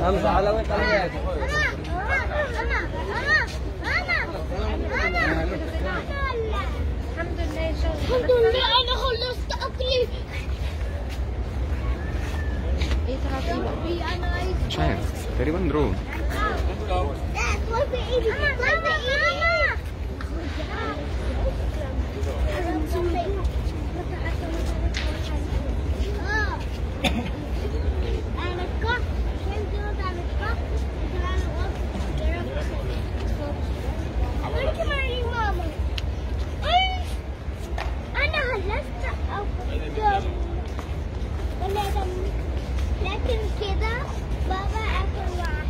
همزة علوي طلعت. الحمد لله أنا خلصت أكلي. مش عارف تقريبا درون. لكن كده بابا أكل واحد.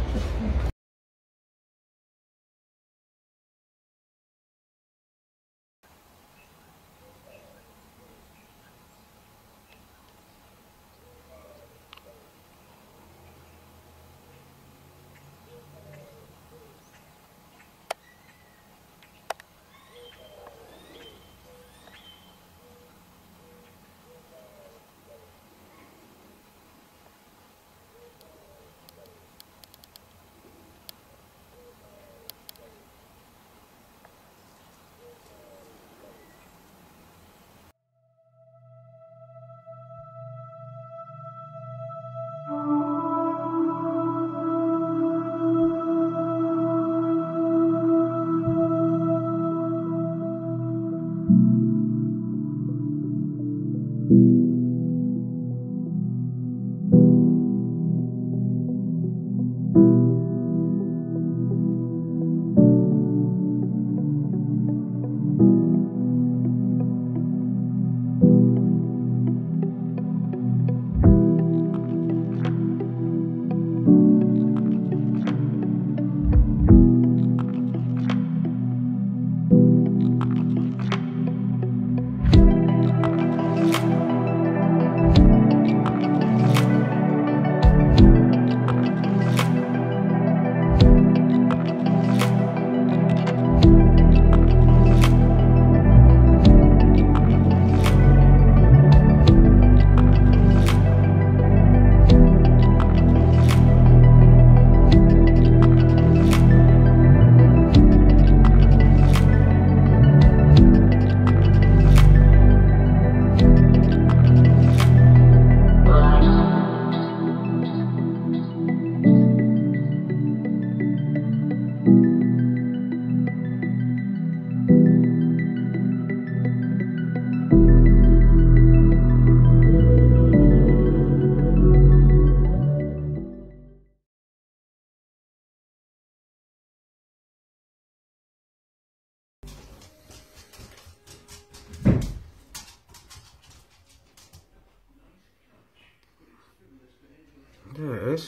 This?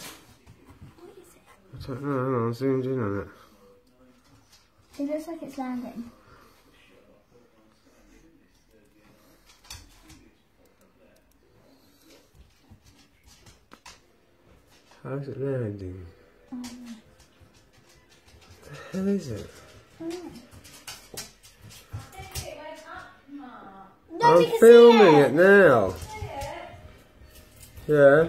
I don't know, hang on, zoomed in on it. It looks like it's landing. How's it landing? What the hell is it? I'm filming it now. Yeah.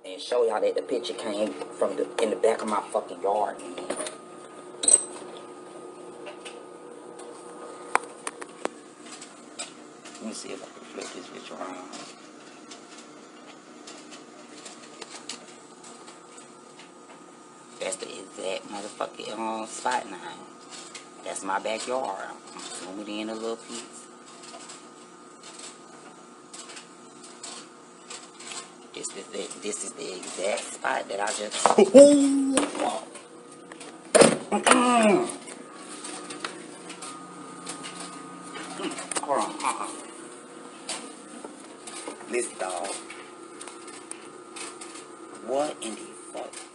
and show y'all that the picture came from in the back of my fucking yard. Let me see if I can flip this bitch around. That's the exact motherfucking spot now. That's my backyard. I'm zooming in a little piece. This is the exact spot that I just. Hold on. Listen, dog. What in the fuck?